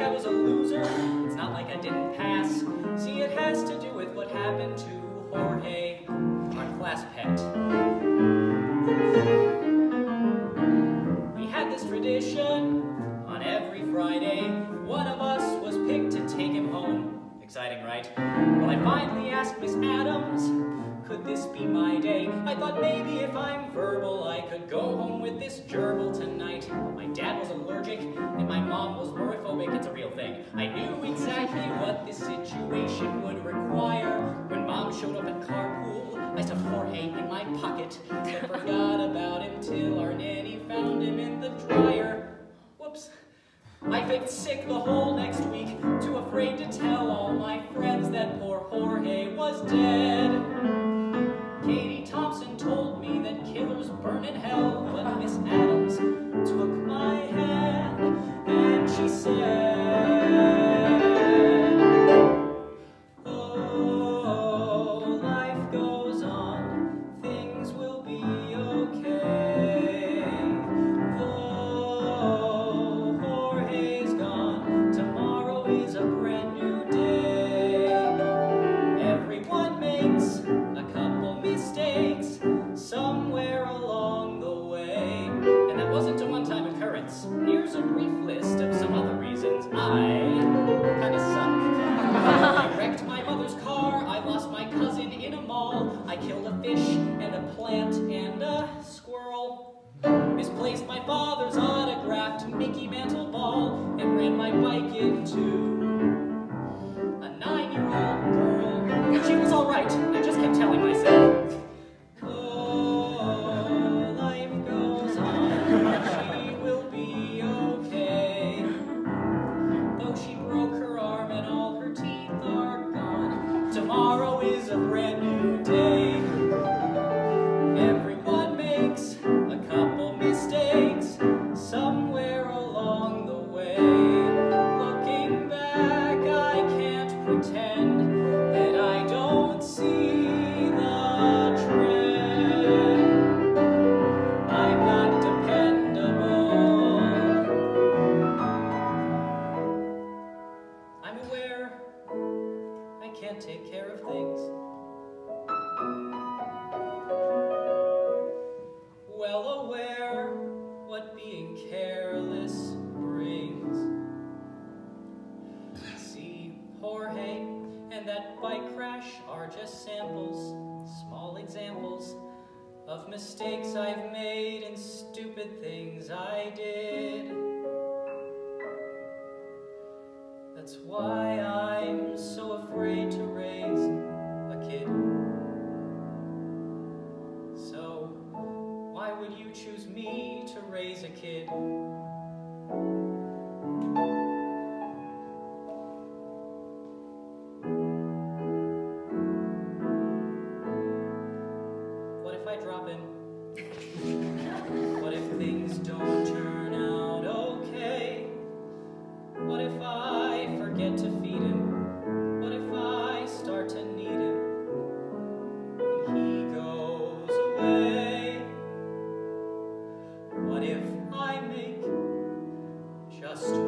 I was a loser, it's not like I didn't pass. See, it has to do with what happened to Jorge, our class pet. We had this tradition on every Friday. One of us was picked to take him home. Exciting, right? Well, I finally asked Miss Adams, could this be my day? I thought maybe if I'm verbal, I could go home with this gerbil tonight. My dad was allergic, and my mom was wormophobic. It's a real thing. I knew exactly what this situation would require. When Mom showed up at carpool, I stuffed Jorge in my pocket, but forgot about him till our nanny found him in the dryer. Whoops. I faked sick the whole next week, too afraid to tell all my friends that poor Jorge was dead. Katie Thompson told me that killers burn in hell, but Miss Adams took my hand and she said, oh, life goes on, things will be okay. Though Jorge's gone, tomorrow is a brand new day. Everyone makes a couple mistakes somewhere along the way. And that wasn't a one-time occurrence. Here's a brief list of some other reasons I kinda suck. I wrecked my mother's car, I lost my cousin in a mall, I killed a fish and a plant and a squirrel, misplaced my father's autographed Mickey Mantle ball, and ran my bike into a 9-year-old girl. She was all right. I just kept telling myself, oh, life goes on. She will be okay. Though she broke her arm and all her teeth are gone, tomorrow is a brand new day. Everyone makes a couple mistakes somewhere along the way. Looking back, I can't pretend that I don't see the trend. I'm not dependable. I'm aware I can't take care of things. Well aware what being careless brings. See, Jorge and that bike crash are just samples, small examples of mistakes I've made and stupid things I did. That's why I'm so afraid to raise a kid. So, why would you choose me to raise a kid? What if I drop in? What if things don't turn out okay? What if I forget to feed him? What if I start to need him? And he goes away? What if I make just